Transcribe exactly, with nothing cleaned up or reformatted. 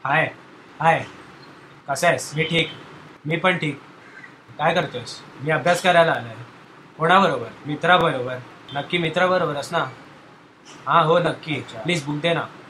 हाय. हाय. कसा आहेस? मी ठीक. मी पण ठीक. काय करतोयस? मी अभ्यास करायला आलाय. कोणाबरोबर? मित्राबरोबर. नक्की मित्राबरोबरच ना? हा हो नक्की. प्लीज बुक दे ना.